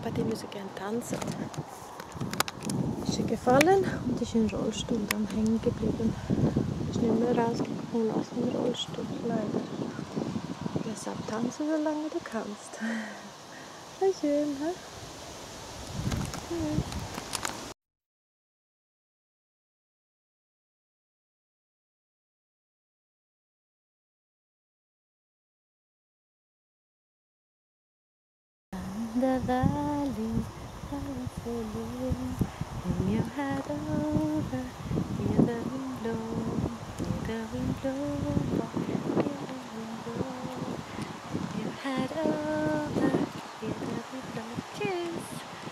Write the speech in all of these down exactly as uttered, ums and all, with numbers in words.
till musiken tanset. Fallen und ist in Rollstuhl dann hängen geblieben. Ist nicht mehr rausgekommen aus dem Rollstuhl, leider. Deshalb tanzen, solange du kannst. Sehr schön, hä? Ja. The valley, valley full, hang your head over, hear the wind blow, hear the wind blow, hear the wind blow, hang your head over, hear the wind blow, kiss.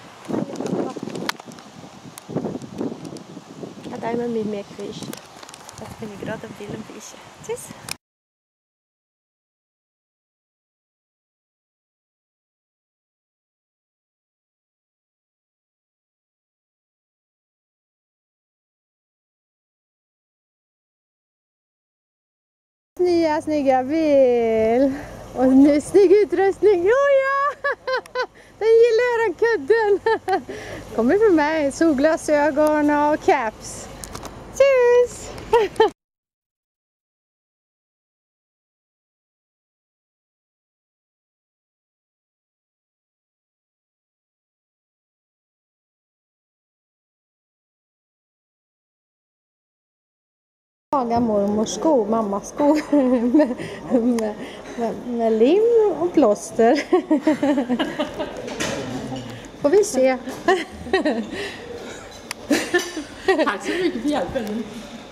Ja, da immer mit mir gefischt. Jetzt bin ich gerade am Film fischen. Tschüss. Nya snygga bil och ny snygg utrustning. Oh ja! Den gillar den kudden. Kommer från mig. Solglasögon och caps. Tjus! Laga mormors sko, mammas sko med, med, med, med lim och plåster. Får vi se. Tack så mycket för hjälpen.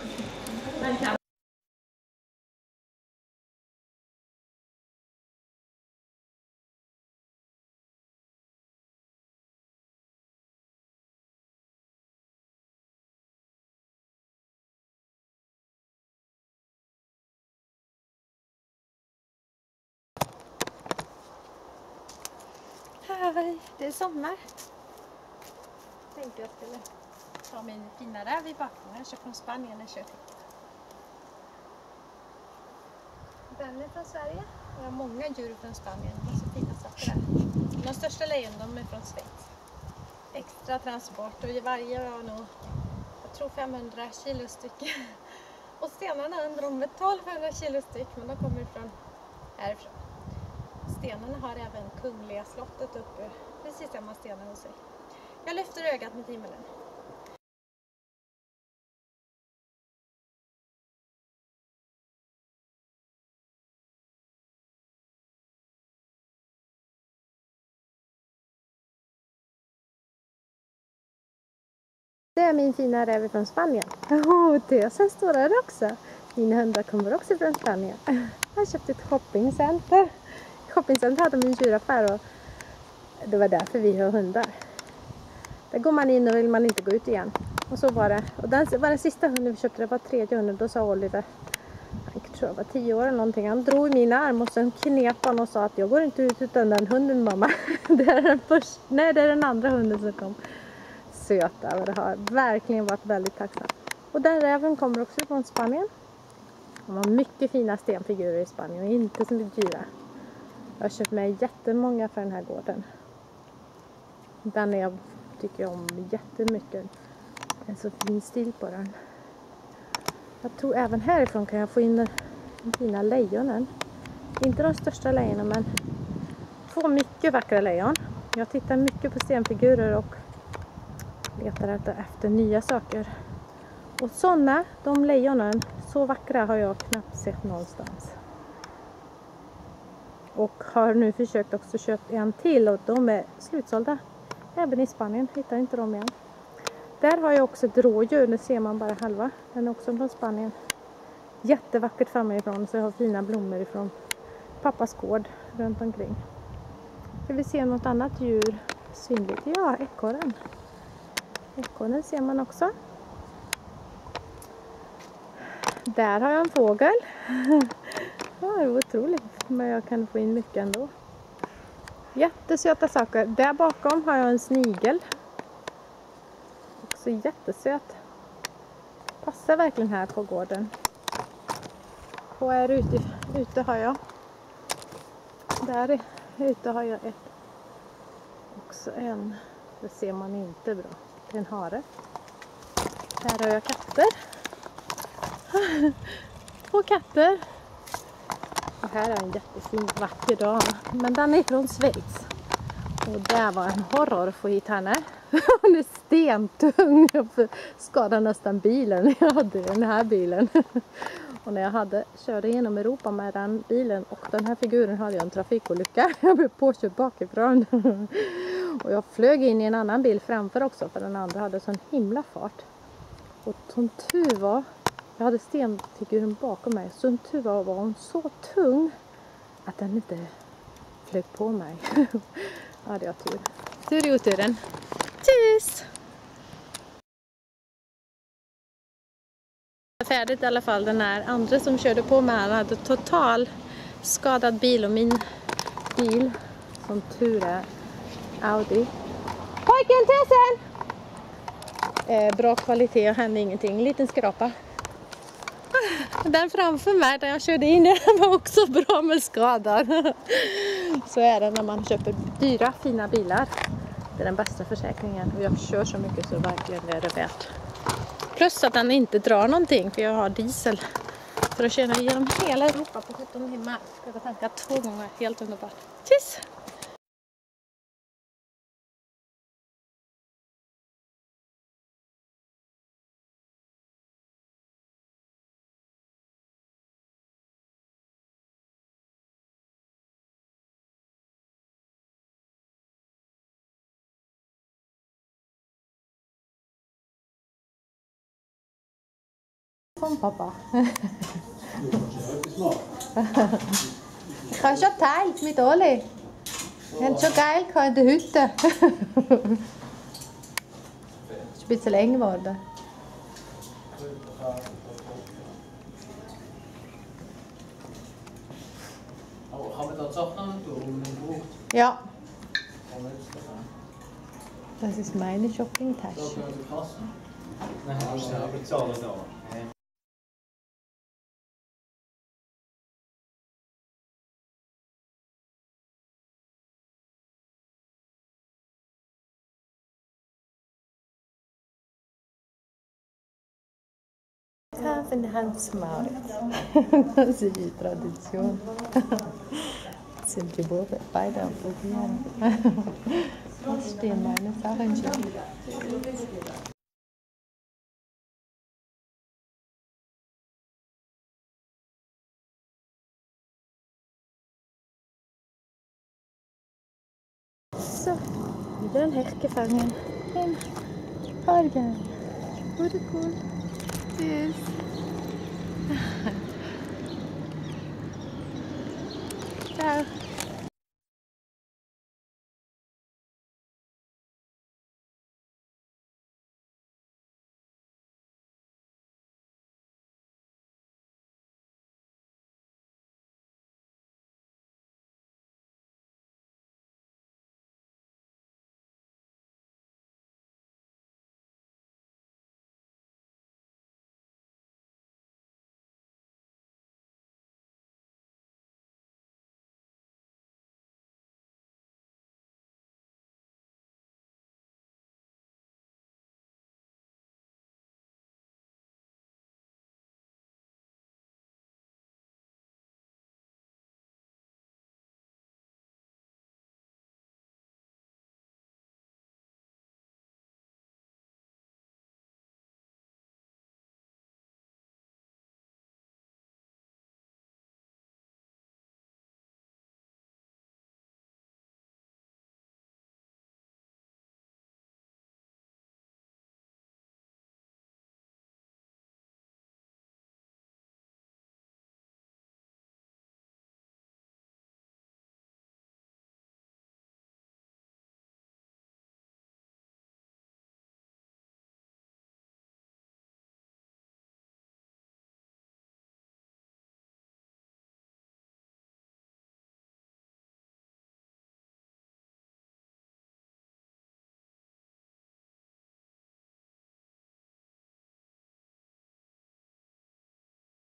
Hej, det är sommar. Tänkte jag skulle ta min fina räv i backen. Jag köper från Spanien. Jag köpt. Den är från Sverige. Jag har många djur från Spanien. Det är så fina saker där. De största lejon, de är från Schweiz. Extra transport och varje var nog, jag tror femhundra kilo styck. Och stenarna undrar om är tolvhundra kilo styck, men de kommer från härifrån. Stenarna har även Kungliga slottet uppe, precis samma stenar hos sig. Jag lyfter ögat mot himmelen. Det är min fina räv från Spanien. Oh, tösen står där också. Mina hundar kommer också från Spanien. Jag har köpt ett shoppingcenter. Shoppingcenter hade min djuraffär och det var därför vi har hundar. Där går man in och vill man inte gå ut igen. Och så var det. Och den var den sista hunden vi köpte, det var tredje hunden. Då sa Oliver, han tror jag var tio år eller någonting. Han drog i min arm och sen knep han och sa att jag går inte ut utan den hunden, mamma. Det är den första, nej det är den andra hunden som kom. Söta, och det har verkligen varit väldigt tacksam. Och den räven kommer också från Spanien. De har mycket fina stenfigurer i Spanien och inte så mycket dyra. Jag har köpt med jättemånga för den här gården. Den är, tycker jag om jättemycket. En så fin stil på den. Jag tror även härifrån kan jag få in de fina lejonen. Inte de största lejonen, men två mycket vackra lejon. Jag tittar mycket på stenfigurer och letar efter nya saker. Och sådana, de lejonen, så vackra har jag knappt sett någonstans. Och har nu försökt också köpa en till och de är slutsålda. Även i Spanien hittar inte de igen. Där har jag också ett rådjur, det ser man bara halva. Den är också från Spanien. Jättevackert framifrån, så jag har fina blommor ifrån pappas gård runt omkring. Ska vi se något annat djur synligt? Ja, ekorren. Ekorren ser man också. Där har jag en fågel. Ja, det är otroligt, men jag kan få in mycket ändå. Jättesöta saker. Där bakom har jag en snigel. Också jättesöt. Passar verkligen här på gården. Och här ute, ute har jag. Där ute har jag ett Också en. Det ser man inte bra. Det är en hare. Här har jag katter. Två katter. Och här är en jättefin vacker dam. Men den är från Schweiz. Och det var en horror att få hit henne. Hon är stentung. Jag skadade nästan bilen. Jag hade den här bilen. Och när jag hade, körde genom Europa med den bilen och den här figuren hade jag en trafikolycka. Jag blev påkörd bakifrån. Och jag flög in i en annan bil framför också. För den andra hade sån himla fart. Och som tur var, jag hade stenfiguren bakom mig. Som tur var var hon så tung att den inte flög på mig. Ja, det var tur. Tur i oturen. Tjus! Färdigt i alla fall. Den här andra som körde på mig, han hade total skadad bil och min bil, som tur är, Audi. Pojken, tusen! Eh, bra kvalitet och hände ingenting. Liten skrapa. Den framför mig där jag körde in den var också bra med skadad. Så är det när man köper dyra, fina bilar. Det är den bästa försäkringen. Och jag kör så mycket så verkligen är det värt. Plus att den inte drar någonting för jag har diesel. För att köra genom hela Europa på sjutton timmar. Jag ska tanka två gånger. Helt underbart. Tjus! Kom pappa. Ich habe schon geteilt mit Oli. Wir haben schon geil in der Hütte. Es ist ein bisschen eng geworden. Aber kann man da Sachen tun, die man braucht? Ja, Kann man jetzt davon? das ist meine Da Shoppingtasche. können wir die Kasse. Nein, du musst selber zahlen da. Kaffee Hans Mauritz. Das ist die Tradition. Jetzt sind die Burger beide am Probieren. Was stehen meine Sachen schon? So, wieder ein Hecht gefangen. Im Haargarn. Wurde cool. Tschüss. Ciao.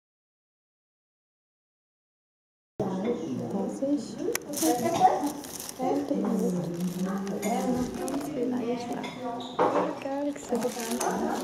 Das ist Helt roligt. Hans fina gisslan. Tackar, liksom.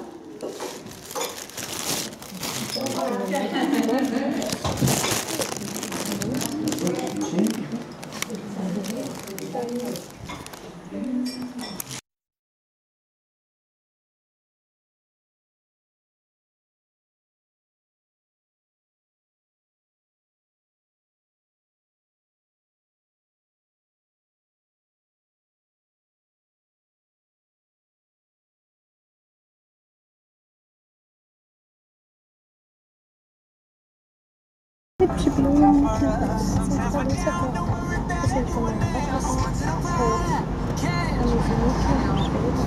Äppelblom, sakta lysa på. Precis som en hoppas på en liten mikroskop.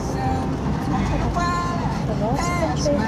Det var så trevligt.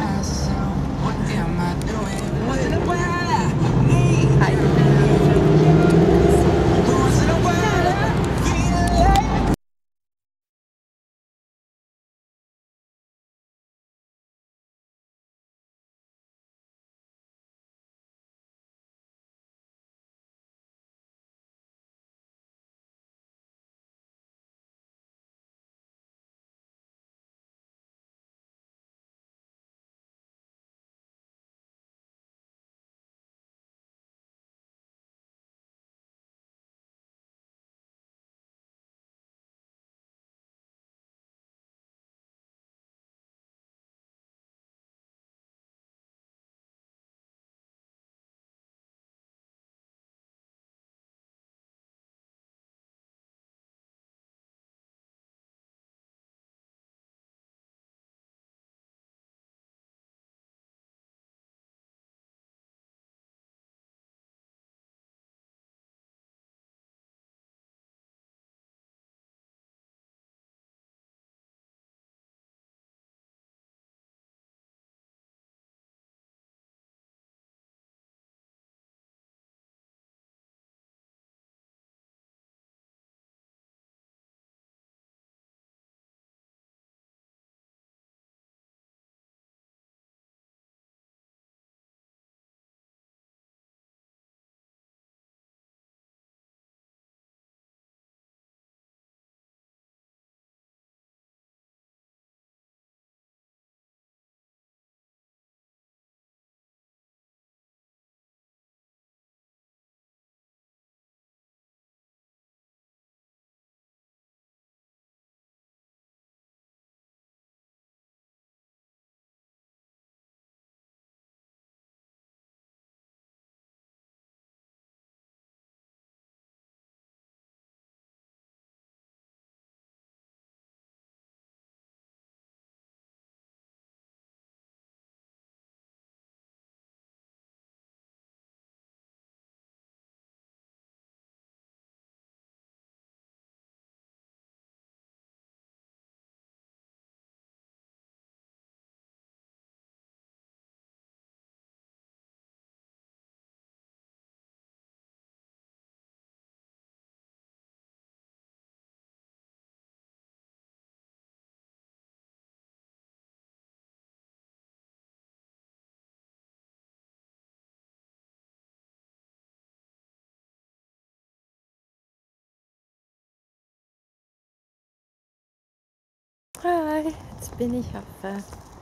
Hi, jetzt bin ich auf äh,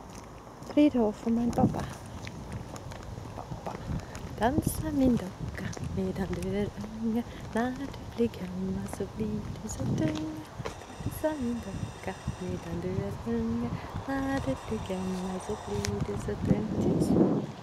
Friedhof von meinem Papa. Papa. Dansa min docka medan du är unga. När du blir gammal så blir du så tung. Dansa min docka medan du är unga. När du blir gammal så blir du så tung.